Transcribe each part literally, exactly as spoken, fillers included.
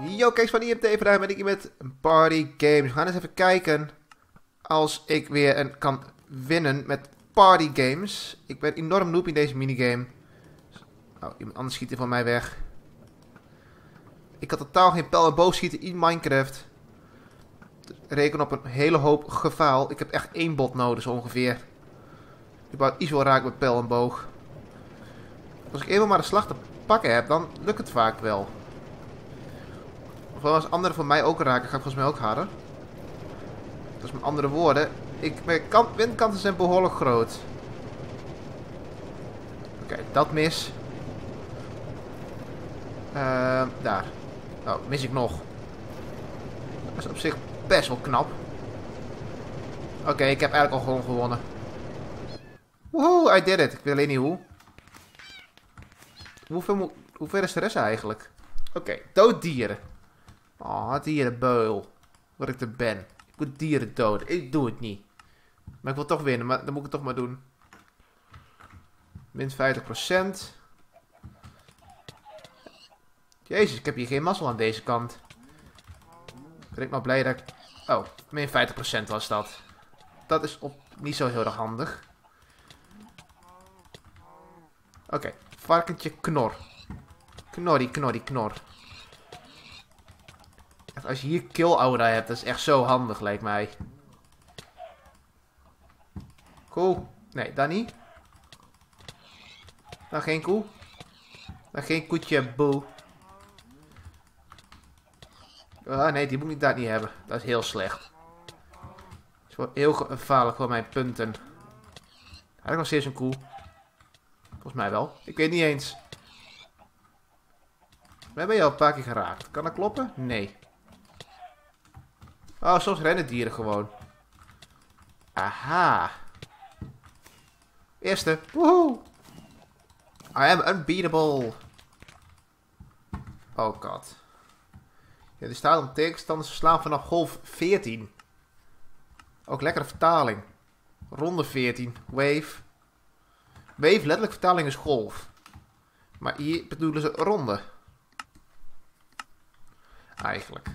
Yo, kijk van I M T vandaag ben ik hier met Party Games. We gaan eens even kijken als ik weer een kan winnen met Party Games. Ik ben enorm noob in deze minigame. Oh, iemand anders schiet er van mij weg. Ik had totaal geen pijl en boog schieten in Minecraft. Reken op een hele hoop gefaal. Ik heb echt één bot nodig zo ongeveer. Ik wou iets wel raak met pijl en boog. Als ik eenmaal maar de slag te pakken heb, dan lukt het vaak wel. Of als anderen van mij ook raken, ga ik volgens mij ook harder. Dus met andere woorden, ik, mijn kan, winkansen zijn behoorlijk groot. Oké, okay, dat mis. Uh, daar. Oh, mis ik nog. Dat is op zich best wel knap. Oké, okay, ik heb eigenlijk al gewoon gewonnen. Woehoe, I did it. Ik weet alleen niet hoe. Hoeveel, hoeveel is de rest eigenlijk? Oké, okay, dood dieren. Oh, dierenbeul. Wat ik er ben. Ik moet dieren doden. Ik doe het niet. Maar ik wil toch winnen, maar dan moet ik het toch maar doen. Min vijftig procent. Jezus, ik heb hier geen mazzel aan deze kant. Ben ik maar blij dat ik... Oh, min vijftig procent was dat. Dat is op niet zo heel erg handig. Oké, okay. Varkentje knor. Knorrie, knorrie, knor. Als je hier kill aura hebt, dat is echt zo handig, lijkt mij. Cool. Nee, dat niet. Dan geen koe. Dan geen koetje, boe. Ah, nee, die moet ik daar niet hebben. Dat is heel slecht. Dat is wel heel gevaarlijk voor mijn punten. Had ik nog steeds een koe? Volgens mij wel. Ik weet niet eens. We hebben je al een paar keer geraakt. Kan dat kloppen? Nee. Oh, soms rennen dieren gewoon. Aha. Eerste. Woehoe. I am unbeatable. Oh god. Ja, er staat om tegenstanders verslaan vanaf golf veertien. Ook lekkere vertaling. Ronde veertien. Wave. Wave, letterlijk vertaling is golf. Maar hier bedoelen ze ronde. Eigenlijk.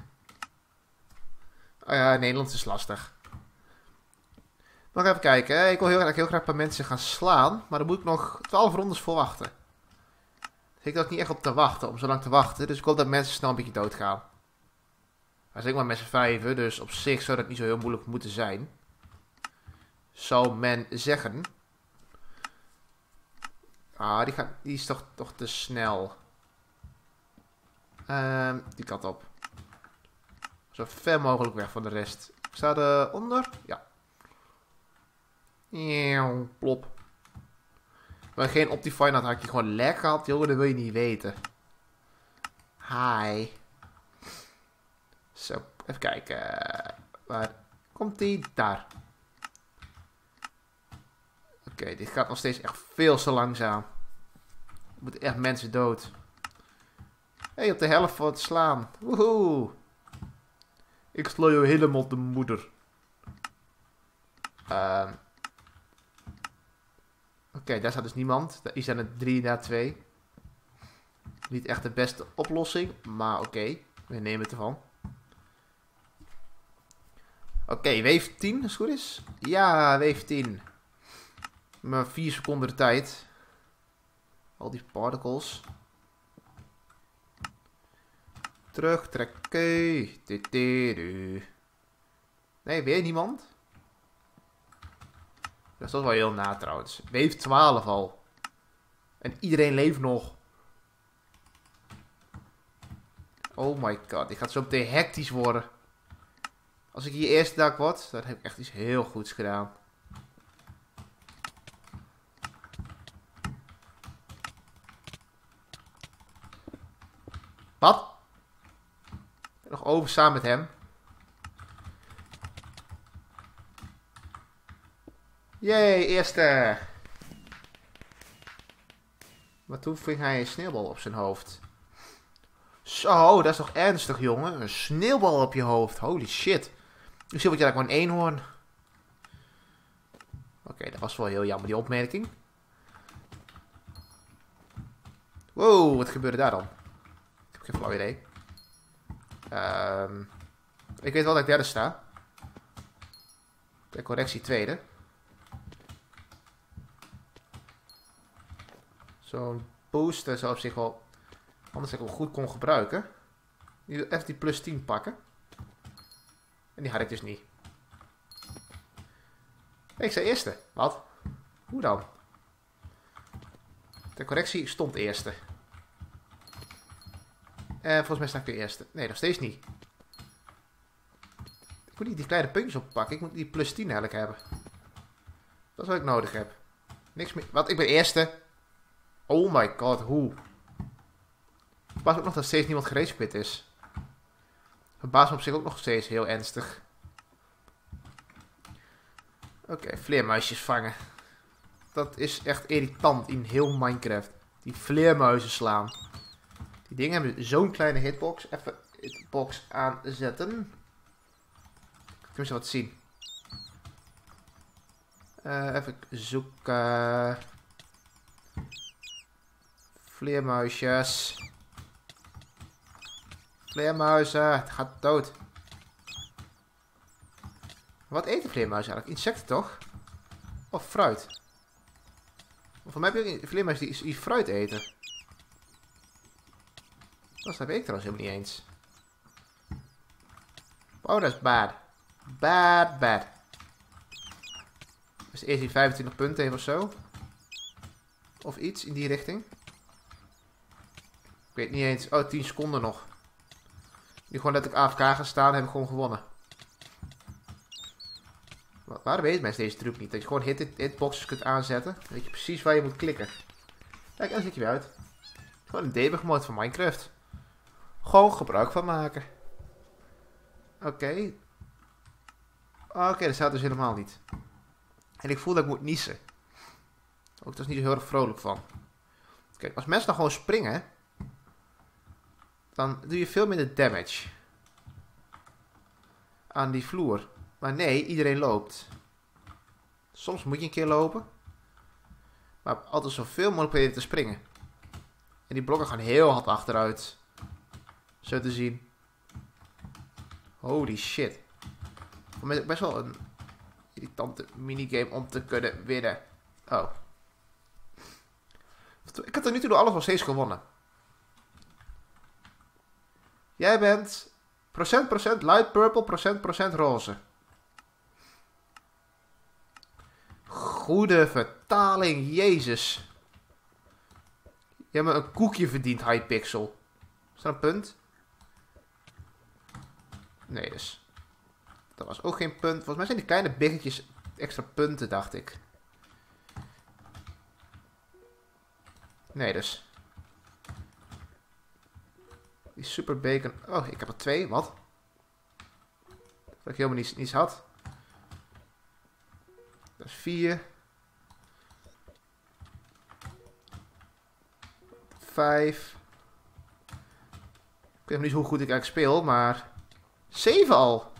Oh ja, Nederlands is lastig. Nog even kijken. Hè. Ik wil heel graag, heel graag een paar mensen gaan slaan. Maar dan moet ik nog twaalf rondes voor wachten. Dus ik had niet echt op te wachten. Om zo lang te wachten. Dus ik hoop dat mensen snel een beetje doodgaan. Maar zeg maar met z'n vijven. Dus op zich zou dat niet zo heel moeilijk moeten zijn. Zou men zeggen. Ah, die, gaat, die is toch, toch te snel. Uh, die kant op. Zo ver mogelijk weg van de rest. Ik sta eronder. Ja. Eeuw, plop. Maar geen Optifine had, had je gewoon lek gehad, jongen. Dat wil je niet weten. Hi. Zo, even kijken. Waar komt die? Daar. Oké, okay, dit gaat nog steeds echt veel te langzaam. Er moeten echt mensen dood. Hé, hey, op de helft voor het slaan. Woehoe. Ik sla jou helemaal de moeder. Uh, Oké, okay, daar staat dus niemand. Daar is aan het drie na twee. Niet echt de beste oplossing. Maar oké, okay, we nemen het ervan. Oké, okay, wave tien, als het goed is. Ja, wave tien. Maar vier seconden de tijd. Al die particles. Terugtrekken. Nee, weer niemand? Dat is wel heel na trouwens. Wave twaalf al. En iedereen leeft nog. Oh my god. Dit gaat zo meteen hectisch worden. Als ik hier eerste dak word, dan heb ik echt iets heel goeds gedaan. Wat? Nog over samen met hem. Jee, eerste. Maar toen ving hij een sneeuwbal op zijn hoofd. Zo, dat is toch ernstig, jongen? Een sneeuwbal op je hoofd. Holy shit. Ik zie wat jij gewoon een eenhoorn. Oké, okay, dat was wel heel jammer, die opmerking. Wow, wat gebeurde daar dan? Ik heb geen flauw idee. Um, ik weet wel dat ik derde sta. De correctie tweede. Zo'n booster zou op zich wel... Anders ik wel goed kon gebruiken. Even die plus tien pakken. En die had ik dus niet. Hey, ik zei eerste. Wat? Hoe dan? De correctie stond eerste. En volgens mij sta ik weer eerste. Nee, nog steeds niet. Ik moet niet die kleine puntjes oppakken. Ik moet die plus tien eigenlijk hebben. Dat is wat ik nodig heb. Niks meer. Wat? Ik ben eerste. Oh my god, hoe? Verbaast ook nog dat steeds niemand geracequit is. Verbaast me op zich ook nog steeds heel ernstig. Oké, okay, vleermuisjes vangen. Dat is echt irritant in heel Minecraft. Die vleermuizen slaan. Die dingen hebben zo'n kleine hitbox. Even hitbox aanzetten. Kun je wat zien. Uh, even zoeken. Vleermuisjes. Vleermuizen. Het gaat dood. Wat eten vleermuizen eigenlijk? Insecten toch? Of fruit? Of voor mij heb je vleermuizen die, die fruit eten. Dat heb ik trouwens helemaal niet eens. Oh, dat is bad. Bad, bad. Dus eerst die vijfentwintig punten heeft of zo. Of iets in die richting. Ik weet niet eens. Oh, tien seconden nog. Die gewoon letterlijk A F K gaan staan, heb ik gewoon gewonnen. Waarom weet mensen deze truc niet? Dat je gewoon hit hitboxes kunt aanzetten. Dan weet je precies waar je moet klikken. Kijk, en dan zit je weer uit. Gewoon een debug mode van Minecraft. Gewoon gebruik van maken. Oké. Okay. Oké, okay, dat staat dus helemaal niet. En ik voel dat ik moet niezen. Ook daar is niet zo heel erg vrolijk van. Kijk, als mensen dan gewoon springen, dan doe je veel minder damage aan die vloer. Maar nee, iedereen loopt. Soms moet je een keer lopen. Maar altijd zoveel mogelijk proberen te springen. En die blokken gaan heel hard achteruit. Zo te zien. Holy shit. Voor mij is het best wel een irritante minigame om te kunnen winnen. Oh. Ik heb tot nu toe door alles nog steeds gewonnen. Jij bent procent procent light purple, procent procent roze. Goede vertaling, jezus. Je hebt me een koekje verdiend, Hypixel. Is dat een punt? Nee, dus. Dat was ook geen punt. Volgens mij zijn die kleine biggetjes extra punten, dacht ik. Nee, dus. Die super bacon. Oh, ik heb er twee. Wat? Dat ik helemaal niets, niets had. Dat is vier. Vijf. Ik weet nog niet hoe goed ik eigenlijk speel, maar... Zeven al.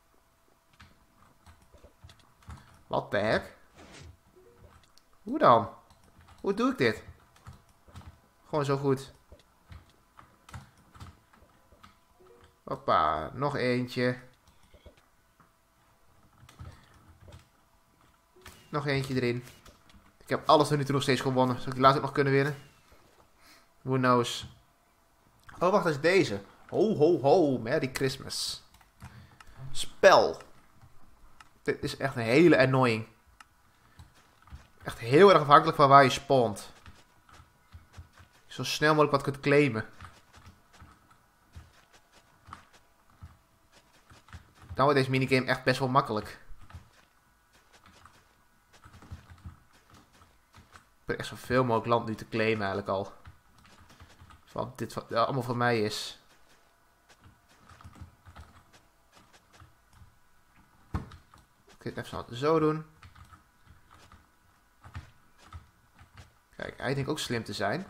Wat de heck? Hoe dan? Hoe doe ik dit? Gewoon zo goed. Hoppa, nog eentje. Nog eentje erin. Ik heb alles er nu toe nog steeds gewonnen. Zou ik die later ook nog kunnen winnen? Who knows? Oh, wacht, dat is deze. Ho, ho, ho. Merry Christmas. Spel. Dit is echt een hele annoying. Echt heel erg afhankelijk van waar je spawnt. Zo snel mogelijk wat kunt claimen. Dan wordt deze minigame echt best wel makkelijk. Ik ben echt zoveel mogelijk land nu te claimen eigenlijk al. Wat dit wat, allemaal voor mij is. Ik ga het even zo doen. Kijk, hij denkt ook slim te zijn.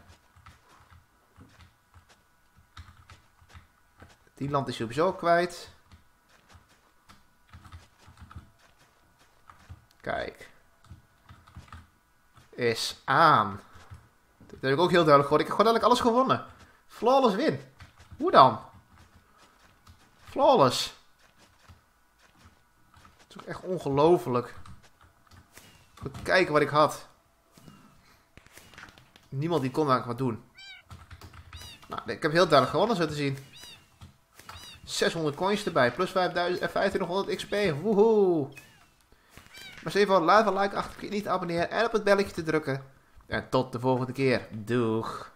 Die land is sowieso kwijt. Kijk. Is aan. Dat heb ik ook heel duidelijk gehoord. Ik heb gewoon eigenlijk alles gewonnen. Flawless win. Hoe dan? Flawless. Het is ook echt ongelooflijk. Goed kijken wat ik had. Niemand die kon eigenlijk wat doen. Nou, ik heb heel duidelijk gewonnen zo te zien. zeshonderd coins erbij. Plus vijfduizend en vijftienhonderd X P. Woehoe. Maar even laat een like achter, vergeet niet te abonneren en op het belletje te drukken. En tot de volgende keer. Doeg.